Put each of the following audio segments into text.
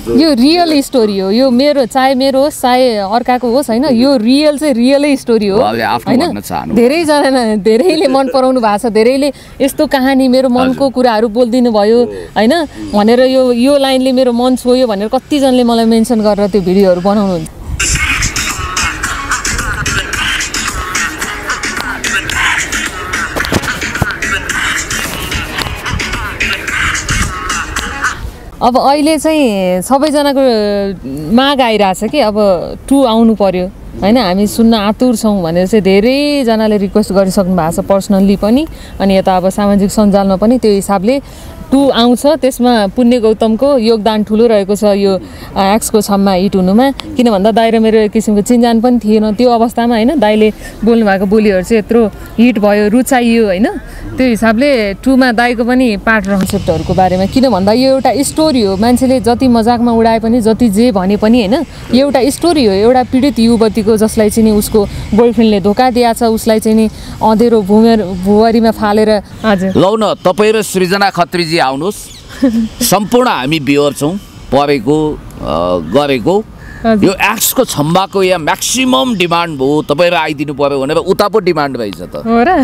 यो real story हो, यो मेरो चाहे मेरो होस् चाहे अर्काको होस् होइन, यो रियल चाहिँ रियलै स्टोरी हो होइन। धेरैले मन पराउनु भएको छ, धेरैले यस्तो कहानी मेरो मनको कुराहरू बोलिदिनु भयो होइन भनेर यो लाइनले मेरो मन छोयो भनेर कतिजनाले मलाई मेन्सन गरेर त्यो भिडियोहरू बनाउनुहुन्छ। अब अहिले चाहिँ सबैजनाको माग आइरहेछ कि अब 2 आउनु पर्यो होइन, हामी सुन्न आतुर छौँ भनेर चाहिँ धेरैजनाले रिक्वेस्ट गरिसक्नु भएको छ पर्सनल्ली पनि, अनि यता अब सामाजिक सञ्जालमा पनि त्यो हिसाबले 2 आउँछ। त्यसमा पुण्य गौतमको योगदान ठुलो रहेको छ यो एक्सको छम्मा हिट हुनुमा, किन भन्दा दाइ र मेरो एक किसिमको चिन्जान पनि थिएन त्यो अवस्थामा होइन। दाइले बोल्नुभएको बोलीहरू चाहिँ यत्रो हिट भयो, रुचाइयो होइन, त्यो हिसाबले 2 मा दाइको पनि पार्ट कन्सेप्टहरूको बारेमा, किन भन्दा यो एउटा स्टोरी हो। मान्छेले जति मजाकमा उडाए पनि जति जे भने पनि होइन, यो एउटा स्टोरी हो। एउटा पीडित युवतीको जसलाई चाहिँ नि उसको बोयफ्रेन्डले धोका दिएछ, उसलाई चाहिँ नि अँधेरो भुवरीमा फालेर। हजुर लौ न तपाईँ र सृजना खत्रीजी आउनुहोस्, सम्पूर्ण हामी बियर छौँ परेको गरेको। यो एक्सको छम्बाको यहाँ म्याक्सिमम डिमान्ड भयो, तपाईँहरू आइदिनु पर्यो भनेर उता पो डिमान्ड भइछ त।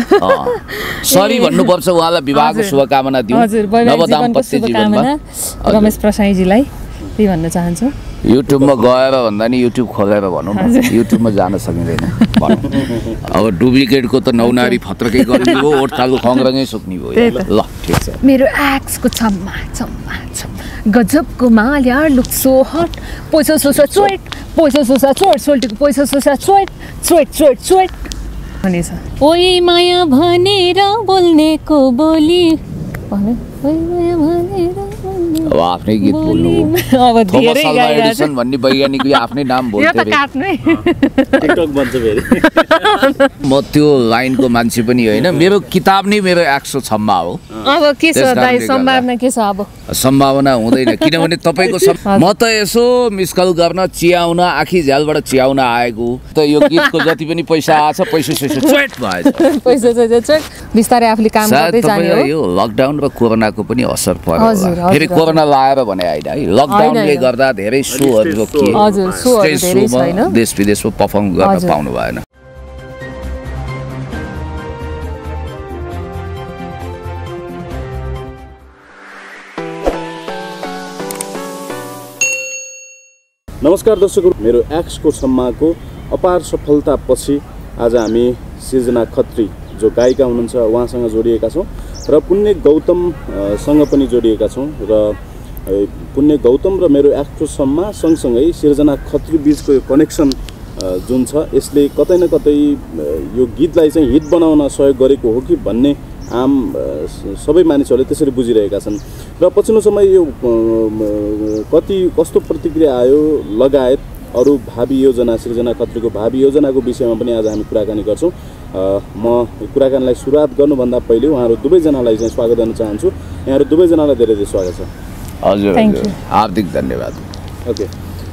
सरी भन्नुपर्छ उहाँलाई, विवाहको शुभकामना दिउँ। नवदाम्पत्य जीवनमा रमेश प्रसाईजीलाई त्यही भन्न चाहन्छु। युट्युबमा गएर भन्दा नि युट्युब खोलेर भनौँ न, युट्युबमा जान सकिँदैन भनौँ। अब डुप्लिकेटको त नौनारी फत्रकै गर्ने हो, ओठतालु खङ्ग्रङै सुक्ने भयो। ल ठिक छ। मेरो एक्सको छम्मा छम्मा छम्मा गजबको माल्या लुक सो हट, पैसा सोसा चोइट, पैसा सोसा चोइट, सोल्टीको पैसा सोसा चोइट चोइट चोइट चोइट भनेछ। ओइ माया भनेर बोल्नेको बोली भने, ओइ माया भनेर अब आफ्नै गीत बोल्नु अब धेरै गाइरहेछ भन्ने वैज्ञानिकले आफ्नै नाम बोल्थे रे, टिकटक बन्छ फेरि। म त्यो लाइनको मान्छे पनि होइन, मेरो किताब नै मेरो एक्सो छम्मा हो। अब के छ दाइ, सम्भावना के छ? अब सम्भावना हुँदैन, किनभने तपाईँको म त यसो मिसकल गर्न चियाउन आँखी झ्यालबाट चियाउन आएको त। यो गीतको जति पनि पैसा आछ पैसा चोइट भएछ, पैसा चोइट बिस्तारै आफूले काम गर्दै जाने हो। यो लकडाउन र कोरोनाको पनि असर पर्यो होला, फेरि कोरोना लाएर भने होइन है, लकडाउनले गर्दा धेरै सोहरू रोकिए, देश विदेशमा पर्फर्म गर्न पाउनु भएन। नमस्कार दर्शकहरू, मेरो एक्सको छम्माको अपार सफलतापछि आज हामी सृजना खत्री जो गायिका हुनुहुन्छ उहाँसँग जोडिएका छौँ र पुण्य गौतमसँग पनि जोडिएका छौँ। र पुण्य गौतम र मेरो एक्सको छम्मा सँगसँगै सृजना खत्री बिचको यो कनेक्सन जुन छ यसले कतै न कतै यो गीतलाई चाहिँ हिट बनाउन सहयोग गरेको हो कि भन्ने आम सबै मानिसहरूले त्यसरी बुझिरहेका छन्। र पछिल्लो समय यो कस्तो प्रतिक्रिया आयो लगायत अरू भावी योजना, सृजना खत्रीको भावी योजनाको विषयमा पनि आज हामी कुराकानी गर्छौँ। म कुराकानीलाई सुरुवात गर्नुभन्दा पहिले उहाँहरू दुवैजनालाई चाहिँ स्वागत गर्न चाहन्छु। यहाँहरू दुवैजनालाई धेरै धेरै स्वागत छ। हजुर हार्दिक धन्यवाद। ओके,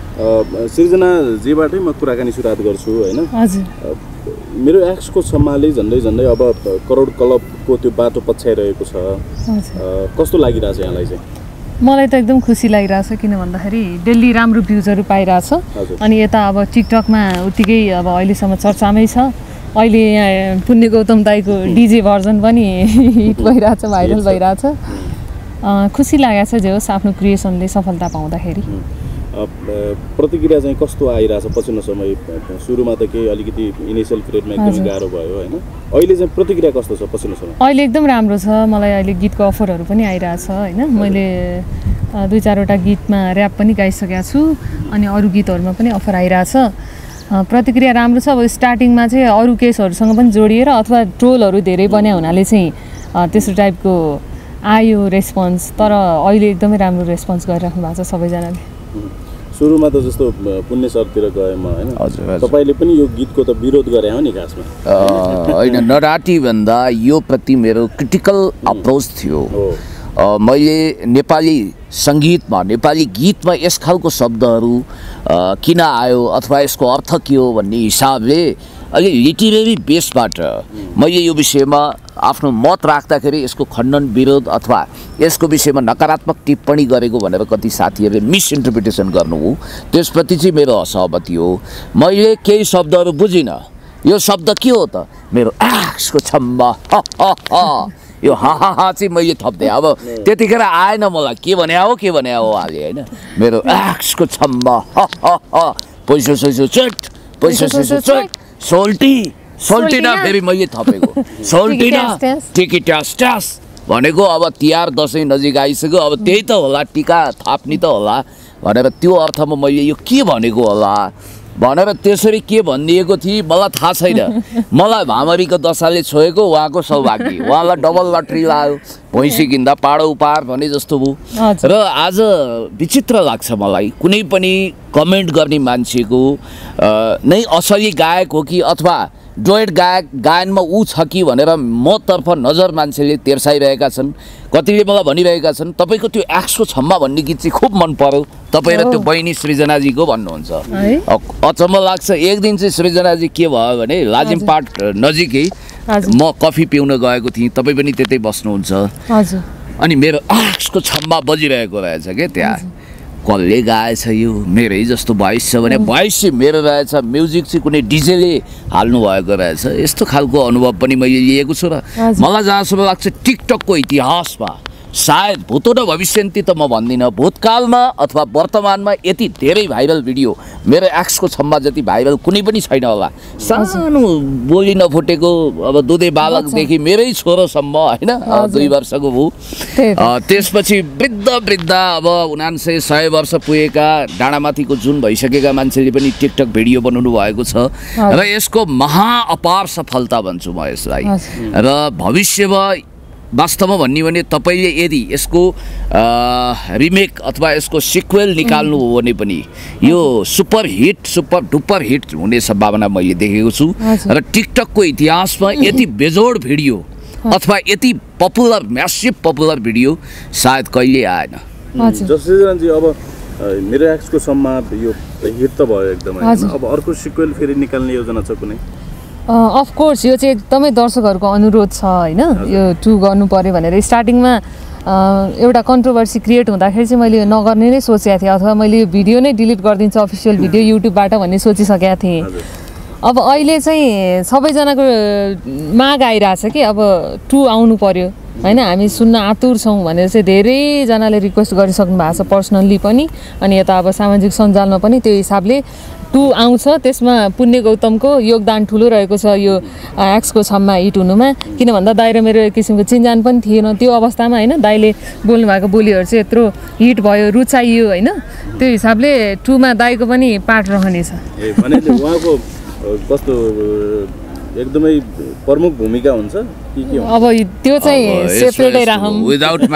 सृजनाजीबाटै म कुराकानी सुरुवात गर्छु होइन। मेरो एक्सको छम्माले झन्डै झन्डै अब करोड क्लबको त्यो बाटो पछ्याइरहेको छ, कस्तो लागिरहेछ यहाँलाई चाहिँ? मलाई त एकदम खुसी लागिरहेछ, किन भन्दाखेरि डेली राम्रो भ्युजहरू पाइरहेछ। अनि यता अब टिकटकमा उत्तिकै अब अहिलेसम्म चर्चामै छ। अहिले यहाँ पुण्य गौतम दाईको डिजे भर्जन पनि हिट भइरहेछ, भाइरल भइरहेछ। खुसी लागेको छ जे होस् आफ्नो क्रिएसनले सफलता पाउँदाखेरि। प्रतिक्रिया चाहिँ कस्तो आइरहेछ पछिल्लो समय? सुरुमा त केही अलिकति इनिसियल पिरियडमा एकदमै गाह्रो भयो होइन, अहिले चाहिँ प्रतिक्रिया कस्तो छ पछिल्लो समय? अहिले एकदम राम्रो छ। मलाई अहिले गीतको अफरहरू पनि आइरहेछ होइन। मैले 2-4वटा गीतमा ऱ्याप पनि गाइसकेको छु, अनि अरू गीतहरूमा पनि अफर आइरहेछ। प्रतिक्रिया राम्रो छ। अब स्टार्टिङमा चाहिँ अरू केसहरूसँग पनि जोडिएर अथवा ट्रोलहरू धेरै बन्या हुनाले चाहिँ त्यस्तो टाइपको आयो रेस्पोन्स, तर अहिले एकदमै राम्रो रेस्पोन्स गरिराख्नु भएको छ सबैजनाले। सुरुमा त जस्तो पुण्य सरतिर गएँ म होइन, तपाईँले पनि यो गीतको त विरोध गरे हो नि खासमा? होइन, नराटी भन्दा यो प्रति मेरो क्रिटिकल अप्रोच थियो। मैले नेपाली सङ्गीतमा, नेपाली गीतमा यस खालको शब्दहरू किन आयो अथवा यसको अर्थ के हो भन्ने हिसाबले अलि लिटरेरी बेसबाट मैले यो विषयमा आफ्नो मत राख्दाखेरि यसको खण्डन विरोध अथवा यसको विषयमा नकारात्मक टिप्पणी गरेको भनेर कति साथीहरूले मिसइन्टरप्रिटेसन गर्नुभयो, त्यसप्रति चाहिँ मेरो असहमति हो। मैले केही शब्दहरू बुझिनँ। यो शब्द के हो त? मेरो एक्सको छम्बा यो हा चाहिँ मैले थप्दै। अब त्यतिखेर आएन मलाई के भने हो अहिले होइन। मेरो एक्सको छम्बा पैसा सैसो चट सोल्टिना फेरि मैले थपेको सोल्टिना टिकी ट्यास भनेको। अब तिहार दसैँ नजिक आइसक्यो, अब त्यही त होला, टिका थाप्ने त होला भनेर त्यो अर्थमा मैले यो के भनेको होला भनेर त्यसरी के भनिदिएको थिएँ मलाई थाहा छैन। मलाई भामरीको दशाले छोएको उहाँको सौभाग्य, उहाँलाई डबल लट्री लाग्यो, भैँसी किन्दा पाडो उपहार भने जस्तो भयो। र आज विचित्र लाग्छ मलाई कुनै पनि कमेन्ट गर्ने मान्छेको नै असली गायक हो कि अथवा डुएट गायनमा ऊ छ कि भनेर मतर्फ नजर मान्छेले तेर्साइरहेका छन्। कतिले मलाई भनिरहेका छन् तपाईँको त्यो एक्सको छम्मा भन्ने गीत चाहिँ खुब मन पर्यो, तपाईँ र त्यो बहिनी सृजनाजीको भन्नुहुन्छ। अचम्म लाग्छ। एक दिन चाहिँ सृजनाजी के भयो भने लाजिमपाट नजिकै म कफी पिउन गएको थिएँ, तपाईँ पनि त्यतै बस्नुहुन्छ, अनि मेरो एक्सको छम्मा बजिरहेको रहेछ क्या त्यहाँ। कसले गाएछ यो? मेरै जस्तो भोइस छ भने भोइस चाहिँ मेरो रहेछ, म्युजिक चाहिँ कुनै डिजेले हाल्नु भएको रहेछ। यस्तो खालको अनुभव पनि मैले लिएको छु र मलाई जहाँसम्म लाग्छ टिकटकको इतिहासमा सायद भूतो न भविष्यन्ति त म भन्दिनँ, भूतकालमा अथवा वर्तमानमा यति धेरै भाइरल भिडियो मेरो एक्सको छम्मा जति भाइरल कुनै पनि छैन होला। सानो बोली नफुटेको अब दुधे बालकदेखि मेरै छोरोसम्म होइन 2 वर्षको भयो, त्यसपछि वृद्ध अब 99-100 वर्ष पुगेका डाँडामाथिको जुन भइसकेका मान्छेले पनि टिकटक भिडियो बनाउनु भएको छ र यसको महाअपार सफलता भन्छु म यसलाई। र भविष्यमा वास्तवमा भन्ने भने तपाईँले यदि यसको रिमेक अथवा यसको सिक्वेल निकाल्नु हो भने पनि यो सुपर डुपर हिट हुने सम्भावना मैले देखेको छु। र टिकटकको इतिहासमा यति बेजोड भिडियो अथवा यति पपुलर म्यासिभ पपुलर भिडियो सायद कहिले आएन। जसरी अब मेरो एक्सको सम्मा यो हिट त भयो एकदमै, अब अर्को सिक्वेल फेरि निकाल्ने योजना छ कुनै? अफकोर्स यो चाहिँ एकदमै दर्शकहरूको अनुरोध छ होइन, यो 2 गर्नु पर्यो भनेर। स्टार्टिङमा एउटा कन्ट्रोभर्सी क्रिएट हुँदाखेरि चाहिँ मैले नगर्ने नै सोचेको थिएँ, अथवा मैले यो भिडियो नै डिलिट गरिदिन्छु अफिसियल भिडियो युट्युबबाट भन्ने सोचिसकेको थिएँ। अब अहिले चाहिँ सबैजनाको माग आइरहेछ कि अब 2 आउनु पर्यो होइन, हामी सुन्न आतुर छौँ भनेर चाहिँ धेरैजनाले रिक्वेस्ट गरिसक्नु भएको छ पर्सनल्ली पनि, अनि यता अब सामाजिक सञ्जालमा पनि त्यो हिसाबले 2 आउँछ। त्यसमा पुण्य गौतमको योगदान ठुलो रहेको छ यो एक्सको छम्मा हिट हुनुमा, किन भन्दा दाइ र मेरो एक किसिमको चिन्जान पनि थिएन त्यो अवस्थामा होइन। दाइले बोल्नुभएको बोलीहरू चाहिँ यत्रो हिट भयो, रुचाइयो होइन, त्यो हिसाबले 2 मा दाइको पनि पार्ट रहनेछ। उहाँको कस्तो एकदमै प्रमुख भूमिका हुन्छ कि के? अब त्यो चाहिँ सेपरेटै राखौँ। विदाउट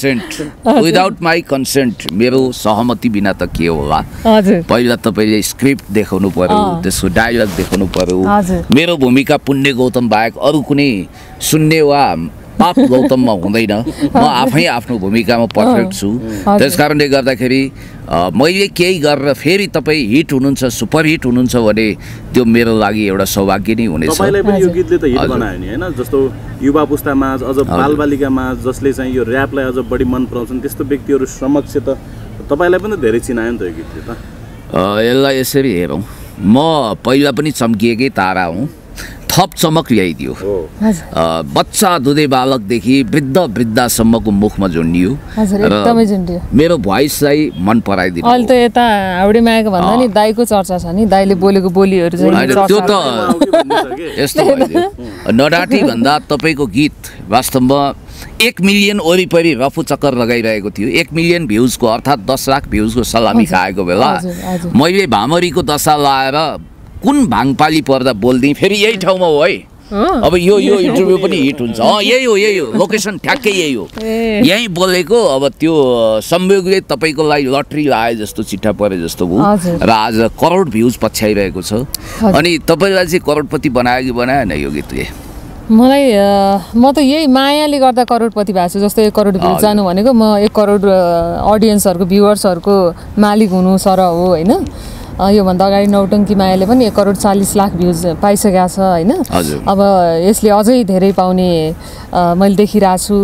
माई कन्सेन्ट मेरो सहमति बिना त के होला। पहिला तपाईँले स्क्रिप्ट देखाउनु पर्यो, त्यसको डायलग देखाउनु पर्यो। मेरो भूमिका पुण्य गौतम बाहेक अरू कुनै सुन्ने वा पाप गौतममा हुँदैन, म आफै आफ्नो भूमिकामा पर्फेक्ट छु। त्यस कारणले गर्दाखेरि मैले केही गरेर फेरि तपाईँ हिट हुनुहुन्छ, सुपर हिट हुनुहुन्छ भने त्यो मेरो लागि एउटा सौभाग्य नै हुनेछ। तपाईँलाई पनि यो गीतले त हिट बनायो नि होइन, जस्तो युवा पुस्तामा अझ बालबालिकामा जसले चाहिँ यो ऱ्यापलाई अझ बढी मन पराउँछन् त्यस्तो व्यक्तिहरू समक्ष त तपाईँलाई पनि धेरै चिनायो नि त यो गीतले त। यसलाई यसरी हेरौँ, म पहिला पनि चम्किएकै तारा हुँ, थप चमक ल्याइदियो। बच्चा दुधे बालकदेखि वृद्धसम्मको मुखमा झुन्डियो र मेरो भोइसलाई मन पराइदियो। अहिले त यता हाउडे मायाको भन्दा नि दाइको चर्चा छ नि, दाइले बोलेको बोलीहरू चाहिँ त्यो त यस्तो भयो। नडाटी भन्दा तपाईँको गीत वास्तवमा 1 मिलियन वरिपरि रफू चक्कर लगाइरहेको थियो। 1 मिलियन भ्युजको अर्थात् 10 लाख भ्युजको सलामी खाएको बेला मैले भामरीको दशा लाएर कुन भाङपाली पर्दा बोल्दिएँ फेरि यही ठाउँमा हो है। अब यो इन्टरभ्यू पनि हिट हुन्छ। यही हो लोकेसन ठ्याक्कै यही हो, यहीँ बोलेको। अब त्यो संयोगले तपाईँको लागि लट्री लाए जस्तो चिट्ठा परे जस्तो भयो र आज करोड भ्युज पछ्याइरहेको छ। अनि तपाईँलाई चाहिँ करोडपति बनायो कि बनाएन यो गीतले? मलाई म त यही मायाले गर्दा करोडपति भएको छु। जस्तो 1 करोड भ्युज जानु भनेको म 1 करोड अडियन्सहरूको भ्युवर्सहरूको मालिक हुनु सर हो होइन। योभन्दा अगाडि नौटङ्की मायाले पनि 1,40,00,000 भ्युज पाइसकेको छ होइन। अब यसले अझै धेरै पाउने मैले देखिरहेको छु।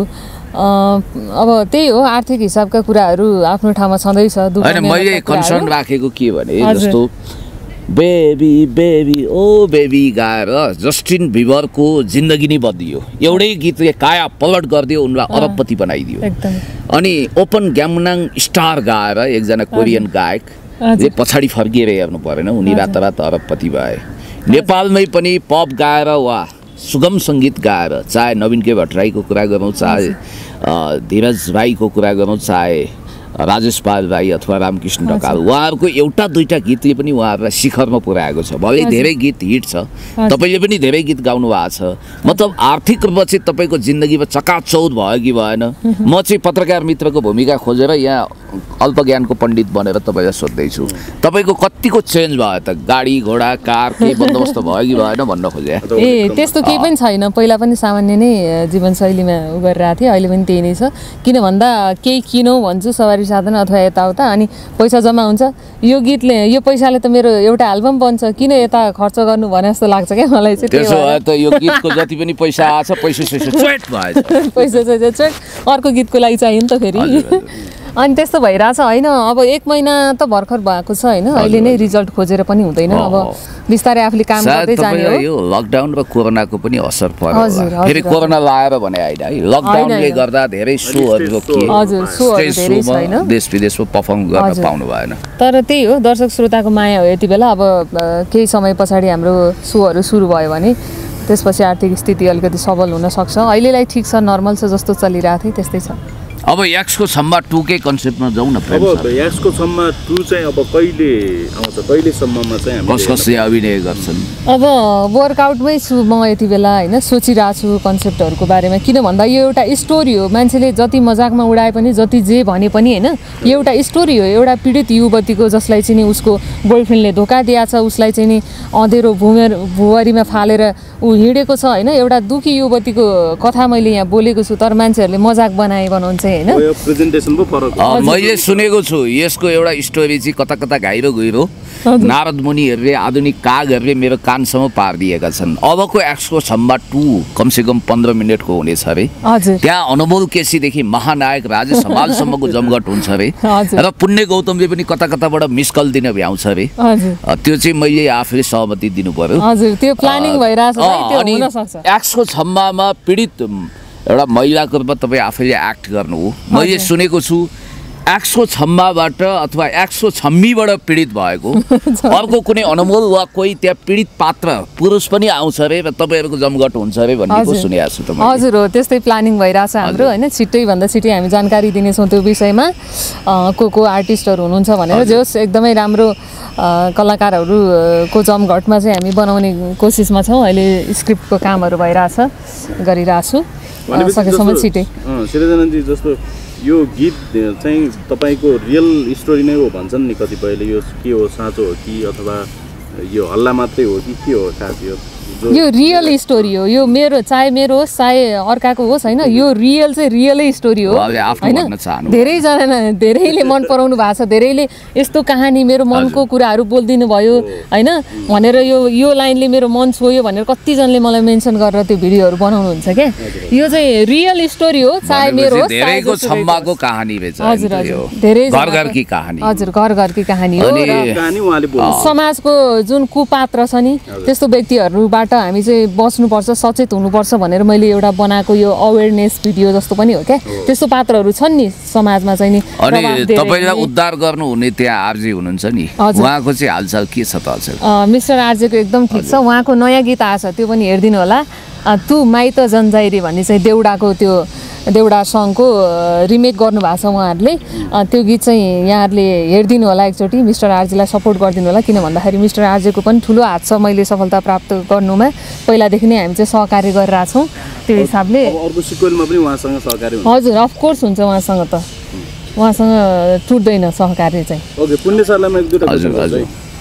अब त्यही हो, आर्थिक हिसाबका कुराहरू आफ्नो ठाउँमा छँदैछ। होइन, मैले कन्सर्न राखेको के भने जस्तो बेबी बेबी ओ बेबी गाएर जस्टिन बिबरको जिन्दगी नै बदलियो। एउटै गीतले काया पलट गरिदियो, उनलाई अरबपति बनाइदियो। अनि ओपन ग्यामनाङ स्टार गाएर एकजना कोरियन गायक पछाडि फर्किएर हेर्नु परेन, उनी रातारात अरबपति भए। नेपालमै पनि पप गाएर वा सुगम सङ्गीत गाएर, चाहे नवीन के भट्टराईको कुरा गरौँ, चाहे धीरज भाइको कुरा गरौँ, चाहे राजेश पाल भाइ अथवा रामकृष्ण ढकाल, उहाँहरूको एउटा दुईटा गीतले पनि उहाँहरूलाई शिखरमा पुर्याएको छ। भलै धेरै गीत हिट छ, तपाईँले पनि धेरै गीत गाउनु भएको छ। मतलब आर्थिक रूपमा चाहिँ तपाईँको जिन्दगीमा चकाचौध भयो कि भएन? म चाहिँ पत्रकार मित्रको भूमिका खोजेर यहाँ अल्पज्ञानको पण्डित बनेर तपाईँलाई सोध्दैछु, तपाईँको कतिको चेन्ज भयो त? गाडी घोडा कार के बन्दोबस्त भयो कि भएन भन्न खोजे? ए त्यस्तो केही पनि छैन। पहिला पनि सामान्य नै जीवनशैलीमा उ गरिरहेको थिएँ, अहिले पनि त्यही नै छ। किन भन्दा केही किनौँ भन्छु सवारी साधन अथवा यताउता, अनि पैसा जम्मा हुन्छ। यो गीतले यो पैसाले त मेरो एउटा एल्बम बन्छ, किन यता खर्च गर्नु भने जस्तो लाग्छ क्या मलाई चाहिँ। त्यसो भए त यो गीतको जति पनि पैसा आछ पैसा चुइट भएछ। पैसा चाहिँ चुइट अर्को गीतको लागि चाहियो नि त फेरि। अनि त्यस्तो भइरहेछ होइन। अब 1 महिना त भर्खर भएको छ होइन, अहिले नै रिजल्ट खोजेर पनि हुँदैन। अब बिस्तारै आफूले काम गर्दै जाने हो। यो लकडाउन र कोरोनाको पनि असर पर्यो। फेरि कोरोना लाएर भने होइन है, लकडाउनले गर्दा धेरै सोहरू रोकिए। हजुर, सोहरू धेरै छैन, देश विदेशमा परफर्म गर्न पाउनु भएन। तर त्यही हो, दर्शक श्रोताको माया हो यति बेला। अब केही समय पछाडि हाम्रो सोहरू सुरु भयो भने त्यसपछि आर्थिक स्थिति अलिकति सबल हुन सक्छ। अहिलेलाई ठिक छ, नर्मल छ, जस्तो चलिरहेको थियो त्यस्तै छ। अब याक्सको छम्मा 2 के कन्सेप्टमा जाउँ न। अब याक्सको छम्मा 2 चाहिँ अब कहिले आउँछ, कहिलेसम्ममा चाहिँ हामी कसले अभिनय गर्छन्? अब वर्कआउटमै छु म यति बेला होइन, सोचिरहेको छु कन्सेप्टहरूको बारेमा। किन भन्दा यो एउटा स्टोरी हो, मान्छेले जति मजाकमा उडाए पनि जति जे भने पनि होइन, यो एउटा स्टोरी हो। एउटा पीडित युवतीको जसलाई चाहिँ नि उसको बोयफ्रेन्डले धोका दिएछ, उसलाई चाहिँ नि अँधेरो भुवरीमा फालेर ऊ हिँडेको छ होइन। एउटा दुखी युवतीको कथा मैले यहाँ बोलेको छु, तर मान्छेहरूले मजाक बनाउँछ होइन। मैले सुनेको छु यसको एउटा स्टोरी चाहिँ कता कता घाइरो गहिरो, नारद मुनिहरूले आधुनिक कागहरूले मेरो कानसम्म पारिदिएका छन्। अबको याक्सको छम्मा 2 कमसेकम 15 मिनटको हुनेछ अरे। त्यहाँ अनमोल केसीदेखि महानायक राजेश हमालसम्मको जमघट हुन्छ अरे। र पुण्य गौतमले पनि कता कताबाट मिस कल दिन भ्याउँछ अरे। त्यो चाहिँ मैले आफूले सहमति दिनु पर्यो। त्यो प्लानिङ भइरहेछ। अनि याक्सको छम्मामा पीडित एउटा महिलाको रूपमा तपाईँ आफैले एक्ट गर्नु हो। मैले सुनेको छु याक्सको छम्माबाट अथवा याक्सको छम्मीबाट पीडित भएको अर्को कुनै अनमोल वा कोही त्यहाँ पीडित पात्र पुरुष पनि आउँछ अरे र तपाईँहरूको जमघट हुन्छ अरे भन्ने सुनेको छु। हजुर हो, त्यस्तै प्लानिङ भइरहेछ हाम्रो होइन। छिट्टै भन्दा छिट्टै हामी जानकारी दिनेछौँ त्यो विषयमा, को आर्टिस्टहरू हुनुहुन्छ भनेर। जे होस् एकदमै राम्रो कलाकारहरूको जमघटमा चाहिँ हामी बनाउने कोसिसमा छौँ। अहिले स्क्रिप्टको कामहरू भइरहेछ, गरिरहेछु सकेसम्म छिटै। सृजनाजी जस्तो यो गीत चाहिँ तपाईँको रियल स्टोरी नै हो भन्छन् नि कतिपयले। यो के हो, साँचो हो कि अथवा यो हल्ला मात्रै हो कि के हो खास? यो रियल स्टोरी हो। यो मेरो चाहे मेरो होस् चाहे अर्काको होस् होइन, यो रियल चाहिँ रियलै स्टोरी हो होइन। धेरैले मन पराउनु भएको छ, धेरैले यस्तो कहानी मेरो मनको कुराहरू बोलिदिनु भयो होइन भनेर यो लाइनले मेरो मन छोयो भनेर कतिजनाले मलाई मेन्सन गरेर त्यो भिडियोहरू बनाउनुहुन्छ क्या। यो चाहिँ रियल स्टोरी हो, चाहे मेरो होस् धेरैको छम्माको कहानी रहेछ। हजुर हजुर, धेरै घरघरकी कहानी। हजुर, घरघरकी कहानी हो। समाजको जुन कुपात्र छ नि त्यस्तो व्यक्तिहरूबाट हामी चाहिँ बस्नुपर्छ, सचेत हुनुपर्छ भनेर मैले एउटा बनाएको यो अवेरनेस भिडियो जस्तो पनि हो क्या। त्यस्तो पात्रहरू छन् नि समाजमा चाहिँ नि। अनि तपाईलाई उद्धार गर्नु हुने त्यहाँ आरजे हुनुहुन्छ नि, उहाँको चाहिँ हालचाल के छ त? मिस्टर आरजेको एकदम ठिक छ। उहाँको नयाँ गीत आएछ, त्यो पनि हेरिदिनु होला। तु माइत जन्जाइरी भन्ने चाहिँ देउडाको त्यो देउडा सङको रिमेक गर्नुभएको छ उहाँहरूले। त्यो गीत चाहिँ यहाँहरूले हेरिदिनु होला एकचोटि, मिस्टर आरजेलाई सपोर्ट गरिदिनु होला। किन भन्दाखेरि मिस्टर आरजेको पनि ठुलो हात छ मैले सफलता प्राप्त गर्नुमा। पहिलादेखि नै हामी चाहिँ सहकार्य गरिरहेछौँ त्यो हिसाबले। हजुर अफकोर्स हुन्छ उहाँसँग त, उहाँसँग टुट्दैन सहकार्य चाहिँ।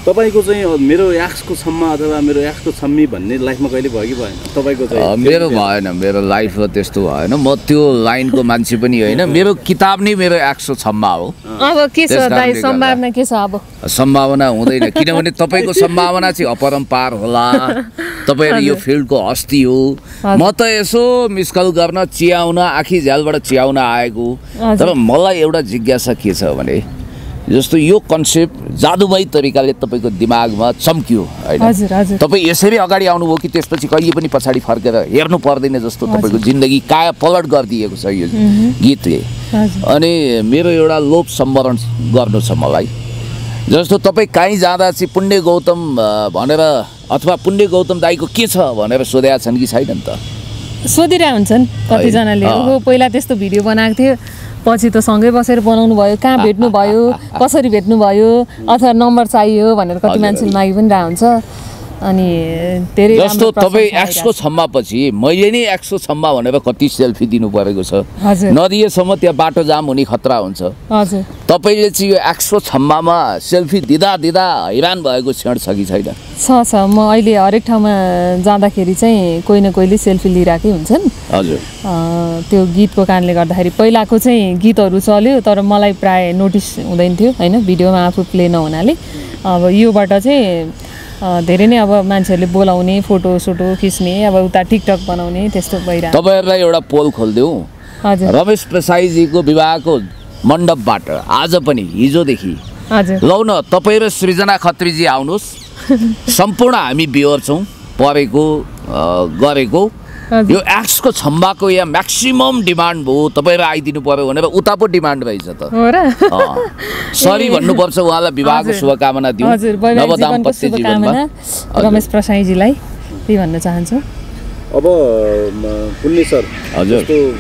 तपाईँको चाहिँ मेरो एक्सको छम्मा अथवा मेरो एक्सको छम्मी भन्ने लाइफमा कहिले भयो कि भएन तपाईँको चाहिँ? मेरो भएन, मेरो लाइफमा त्यस्तो भएन। म त्यो लाइनको मान्छे पनि होइन। मेरो किताब नै मेरो एक्सको छम्मा हो। अब के छ दाइ, सम्भावना के छ? अब सम्भावना हुँदैन, किनभने तपाईँको सम्भावना चाहिँ अपरम्पार होला। तपाईँहरू यो फिल्डको हस्ती हो। म त यसो मिसकल गर्न, चियाउन, आँखी झ्यालबाट चियाउन आएको। तर मलाई एउटा जिज्ञासा के छ भने जस्तो यो कन्सेप्ट जादुमय तरिकाले तपाईँको दिमागमा चम्क्यो होइन? तपाईँ यसरी अगाडि आउनुभयो कि त्यसपछि कहिले पनि पछाडि फर्केर हेर्नु पर्दैन जस्तो तपाईँको जिन्दगी काया पलट गरिदिएको छ यो गीतले। अनि मेरो एउटा लोभ सम्वरण गर्नु छ मलाई। जस्तो तपाईँ कहीँ जाँदा चाहिँ पुण्य गौतम भनेर अथवा पुण्य गौतम दाईको के छ भनेर सोधेका छन् कि छैन त? सोधिरहेको हुन्छन् कतिजनाले। पहिला त्यस्तो भिडियो बनाएको थियो, पछि त सँगै बसेर बनाउनु भयो, कहाँ भेट्नु भयो, कसरी भेट्नु भयो, अथवा नम्बर चाहियो भनेर कति मान्छेले मागि पनि रहेको हुन्छ। अनि धेरै जस्तो तपाईँ एक्सको छम्मापछि मैले नै एक्सको छम्मा भनेर कति सेल्फी दिनु परेको छ। नदिएसम्म त्यहाँ बाटो जाम हुने खतरा हुन्छ। तपाईँले चाहिँ यो एक्सको छम्मामा सेल्फी दिँदा दिँदा हैरान भएको क्षण छ कि छैन? छ। म अहिले हरेक ठाउँमा जाँदाखेरि चाहिँ कोही न कोहीले सेल्फी लिइरहेकै हुन्छन्। हजुर। त्यो गीतको कारणले गर्दाखेरि पहिलाको चाहिँ गीतहरू चल्यो तर मलाई प्राय नोटिस हुँदैन थियो होइन, भिडियोमा आफू प्ले नहुनाले। अब योबाट चाहिँ धेरै नै अब मान्छेहरूले बोलाउने, फोटो सोटो खिच्ने, अब उता टिकटक बनाउने त्यस्तो भइरहेको। तपाईँहरूलाई एउटा पोल खोलिदेऊ। रमेश प्रसाईजीको विवाहको मण्डपबाट आज पनि हिजोदेखि लौ न तपाईँ र सृजना खत्रीजी आउनुहोस्, सम्पूर्ण हामी बियर छौँ परेको गरेको। यो एक्सको छम्बाको यहाँ म्याक्सिमम डिमान्ड भयो, तपाईँहरू आइदिनु पर्यो भनेर उता पो डिमान्ड रहेछ त। सरी भन्नुपर्छ उहाँलाई, विवाहको शुभकामना दिउँ नवदाम्पत्य जीवनमा। रमेश प्रसाईजीलाई त्यही भन्न चाहन्छु। अब पुण्य सर, हजुर,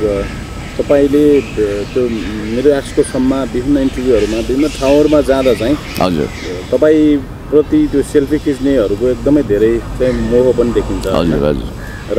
तपाईँले त्यो मेरो एक्सको छम्मा विभिन्न इन्टरभ्यूहरूमा विभिन्न ठाउँहरूमा जाँदा चाहिँ हजुर तपाईँप्रति त्यो सेल्फी खिच्नेहरूको एकदमै धेरै चाहिँ मोह पनि देखिन्छ। हजुर हजुर। र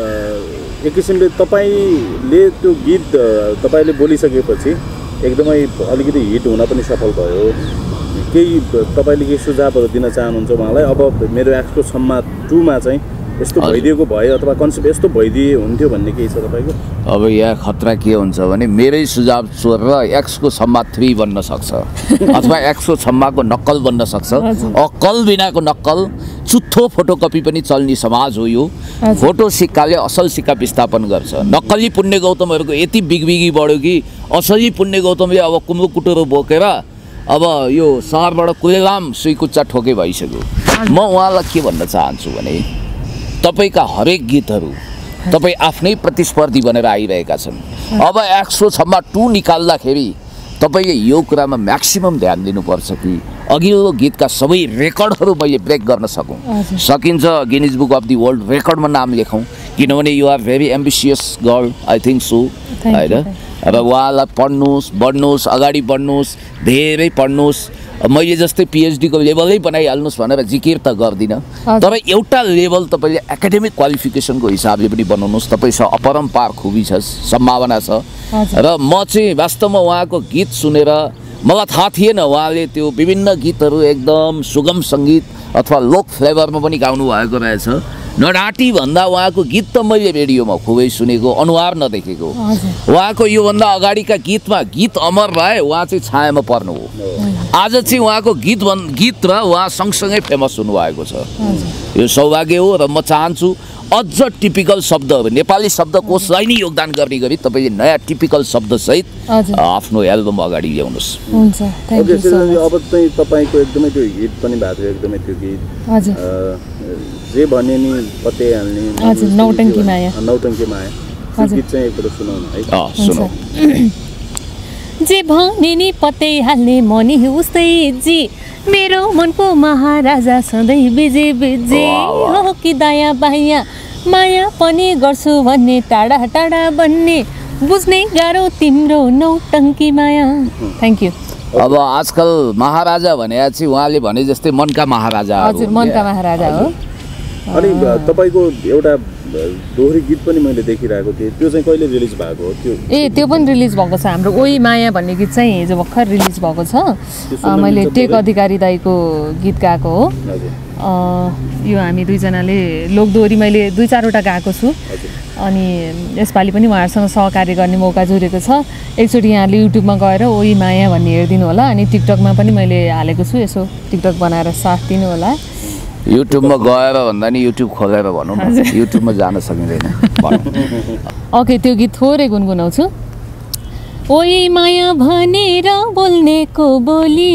एक किसिमले तपाईँले त्यो गीत तपाईँले बोलिसकेपछि एकदमै अलिकति हिट हुन पनि सफल भयो। केही तपाईँले केही सुझावहरू दिन चाहनुहुन्छ उहाँलाई? अब मेरो एक्सको छम्मा 2 मा चाहिँ यस्तो भइदिएको भयो अथवा कन्सेप्ट यस्तो भइदिए हुन्थ्यो भन्ने केही छ तपाईँको? अब यहाँ खतरा के हुन्छ भने मेरै सुझाव छोडेर एक्सको छम्मा 3 बन्न सक्छ अथवा एक्सको छम्माको नक्कल बन्न सक्छ। अक्कल बिनाको नक्कल, चुत्थो फोटोकपी पनि चल्ने समाज हो यो। फोटो सिक्काले असल सिक्का विस्थापन गर्छ। नक्कली पुण्य गौतमहरूको यति बिगबिगी बढ्यो कि असली पुण्य गौतमले अब कुम्रो कुटोरो बोकेर अब यो सहरबाट कुलेलाम सुइकुच्चा ठोके भइसक्यो। म उहाँलाई के भन्न चाहन्छु भने तपाईका हरेक गीतहरू तपाईँ आफ्नै प्रतिस्पर्धी बनेर आइरहेका छन्। अब एक्सको छम्मा 2 निकाल्दाखेरि तपाईँले यो कुरामा म्याक्सिमम ध्यान दिनुपर्छ कि अघिल्लो गीतका सबै रेकर्डहरू मैले ब्रेक गर्न सकौँ। सकिन्छ, Guinness book of the world रेकर्डमा नाम लेखौँ, किनभने you are very ambitious girl, I think so होइन। अब उहाँलाई पढ्नुहोस्, बढ्नुहोस्, अगाडि बढ्नुहोस्, धेरै पढ्नुहोस्। मैले जस्तै पिएचडीको लेभलै बनाइहाल्नुहोस् भनेर जिकिर त गर्दिनँ, तर एउटा लेभल तपाईँले एकाडेमिक क्वालिफिकेसनको हिसाबले पनि बनाउनुहोस्। तपाईँसँग अपरम्पार खुबी छ, सम्भावना छ। र म चाहिँ वास्तवमा उहाँको गीत सुनेर मलाई थाहा थिएन उहाँले त्यो विभिन्न गीतहरू एकदम सुगम सङ्गीत अथवा लोक फ्लेभरमा पनि गाउनु भएको रहेछ। नडाटी भन्दा उहाँको गीत त मैले रेडियोमा खुबै सुनेको, अनुहार नदेखेको। उहाँको योभन्दा अगाडिका गीतमा गीत अमर रहे, उहाँ चाहिँ छायामा पर्नु हो। आज चाहिँ उहाँको गीत र उहाँ सँगसँगै फेमस हुनुभएको छ। यो सौभाग्य हो र म चाहन्छु अझ टिपिकल शब्दहरू, नेपाली शब्दकोशलाई नै योगदान गर्ने गरी तपाईँले नयाँ टिपिकल शब्दसहित आफ्नो एल्बम अगाडि ल्याउनुहोस्। अब चाहिँ तपाईँको एकदमै त्यो हिट पनि भएको थियो, एकदमै त्यो गीत जे भने नि पत्याइहाल्ने, नौटङ्की माया, नौटङ्की माया, त्यो गीत चाहिँ एकपल्ट सुनाउनु है। सुनौ। जे भने नि पत्याइहाल्ने मनी उस्तै जी, मेरो मनको महाराजा सधैँ बिजे बिजे हो कि दायाँ बायाँ माया पनि गर्छु भन्ने, टाढा टाढा भन्ने, बुझ्ने गाह्रो तिम्रो नौटङ्की माया। Thank you. अब आजकल महाराजा भने चाहिँ उहाँले भने जस्तै मनका महाराजा। हजुर, मनका महाराजा हो। अनि तपाईँको एउटा दोहोरी गीत पनि मैले देखिरहेको थिएँ, त्यो चाहिँ कहिले रिलिज भएको हो? त्यो पनि रिलिज भएको छ हाम्रो ओइ माया भन्ने गीत चाहिँ हिजो भर्खर रिलिज भएको छ। मैले टेक अधिकारी दाईको गीत गाएको हो। यो हामी दुईजनाले लोकदोहोरी मैले 2-4वटा गाएको छु अनि यसपालि पनि उहाँहरूसँग सहकार्य गर्ने मौका जुरेको छ। एकचोटि यहाँले युट्युबमा गएर ओइ माया भन्ने हेरिदिनु होला अनि टिकटकमा पनि मैले हालेको छु, यसो टिकटक बनाएर साथ दिनु होला। युट्युबमा गएर भन्दा नि युट्युब खोलेर भनौँ न, युट्युबमा जान सकिँदैन। ओके, त्यो गीत थोरै गुनगुनाउँछु। ओइ माया भनेर बोल्नेको बोली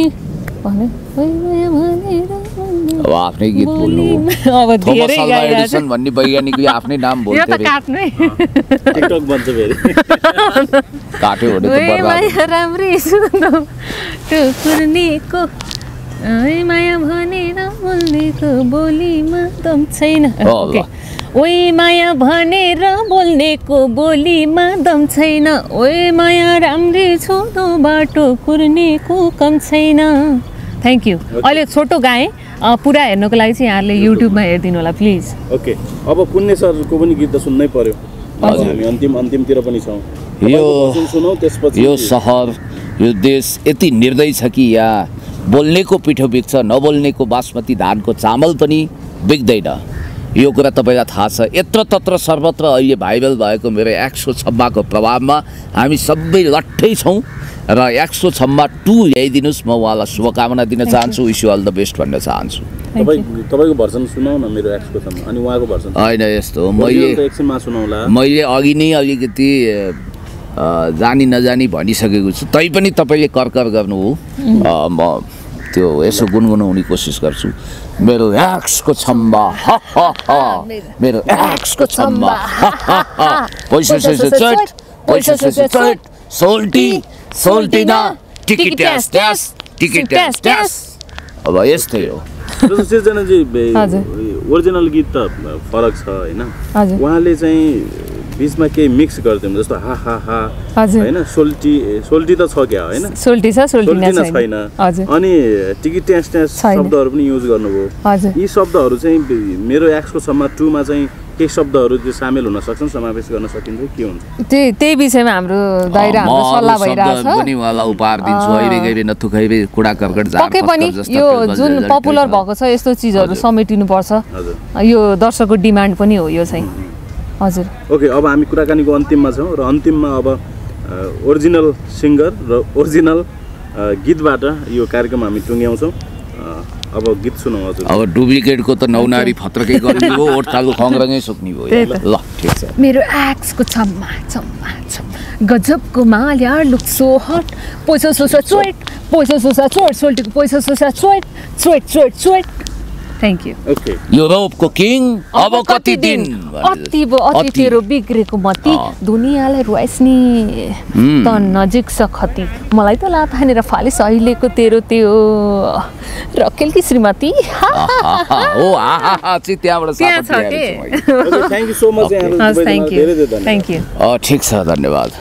अब आफ्नै गीत बोल्नु अब धेरै गाइरहेको भन्ने वैज्ञानिकले आफ्नै नाम बोल्थे रे। टिकटक बन्छ फेरि काट्यो भने त ओइ माया राम्रै सुनो टुकुर्नेको ओइ माया भनेर बोल्नेको बोलीमा दम छैन। ओके, ओइ माया भनेर बोल्नेको बोलीमा दम छैन, ओइ माया राम्रै छोटो बाटो कुर्नेको कम छैन। Thank you. अहिले छोटो गाएँ, पुरा हेर्नको लागि चाहिँ यहाँले युट्युबमा हेरिदिनु होला प्लिज। ओके, अब पुण्य सरको पनि गीत त सुन्नै पर्यो, हामी अन्तिमतिर पनि छौँ। यो सहर यो देश यति निर्दय छ कि यहाँ बोल्नेको पिठो बिग्छ, नबोल्नेको बासमती धानको चामल पनि बिग्दैन। यो कुरा तपाईँलाई थाहा छ। यत्र तत्र सर्वत्र अहिले भाइरल भएको मेरो 106को प्रभावमा हामी सबै लट्ठै छौँ र 106 ल्याइदिनुहोस्। म उहाँलाई शुभकामना दिन चाहन्छु, wish you all the best भन्न चाहन्छु। तपाईँको भर्सन सुनाउ न, मेरो 106 अनि उहाँको भर्सन। होइन यस्तो हो, मैले अघि नै अलिकति जानी नजानी भनिसकेको छु, तैपनि तपाईँले कर्कर गर्नु हो। म त्यो यसो गुनगुनाउने कोसिस गर्छु। मेरो 106 मेरो 106 पैसा सोल्टी सोल्टिना टिकट ट्यास। अब यस्तै हो। सिर्जनाजी ओरिजिनल गीत त फरक छ होइन, उहाँले चाहिँ बिचमा केही मिक्स गरिदिनु जस्तो हा हा हा होइन, सोल्टी त छ क्या होइन, सोल्टी छ सोल्टिना छैन, अनि टिकट ट्यास ट्यास शब्दहरू पनि युज गर्नुभयो। यी शब्दहरू चाहिँ मेरो 106 मा चाहिँ केही शब्दहरू त्यो सामेल हुन सक्छन्, समावेश गर्न सकिन्छ, के हुन्छ? त्यही विषयमा हाम्रो दायरा हाम्रो सल्लाह भइरहेछ। पनि उहाँलाई उपहार दिन्छु, अहिले गएर नथुखैबे कुडा कर्कट पक्कै पनि यो जुन पपुलर भएको छ यस्तो चिजहरू समेटिनुपर्छ, यो दर्शकको डिमान्ड पनि हो यो चाहिँ। हजुर, ओके, अब हामी कुराकानीको अन्तिममा छौँ र अन्तिममा अब ओरिजिनल सिङ्गर र ओरिजिनल गीतबाट यो कार्यक्रम हामी टुङ्ग्याउँछौँ। अब गीत सुनौँ हजुर। अब डुप्लिकेटको त नौनारी फत्रकै गर्ने हो, ओठतालको खङ्ग्रङै सुक्ने भयो। ल ठिक छ। मेरो एक्सको छम्मा छम्मा छम्मा गजबको माल्या लुक सो हट, पैसा सोसा चोइट, पैसा सोसा चोइट, सोल्टीको पैसा सोसा चोइट चोइट चोइट चोइट। Thank you. ओके, युरोपको किङ अब कति दिन अति तेरो बिग्रेको मती दुनियाँलाई रुवाइस्नी त नजिक छ खती, मलाई त लात हानेर फालिस अहिलेको तेरो त्यो रकेलकी श्रीमती। Thank you so much. Thank you. ठिक छ, धन्यवाद।